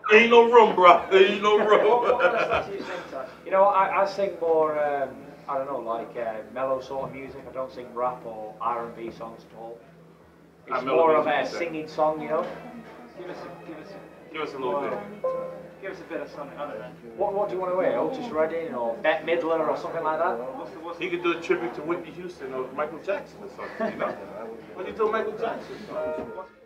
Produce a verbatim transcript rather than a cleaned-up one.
Ain't no room, bro. Ain't no room. You know, I, I sing more, um, I don't know, like uh, mellow sort of music. I don't sing rap or R and B songs at all. It's more of a singing song, you know. Give us a, give us a, Give us a little bit. give us a bit of something, I don't know. What, what do you want to hear? Otis Redding or Bette Midler or something like that? What's the, what's He could do a tribute to Whitney Houston or Michael Jackson or something, you know? What do you do Michael Jackson? what's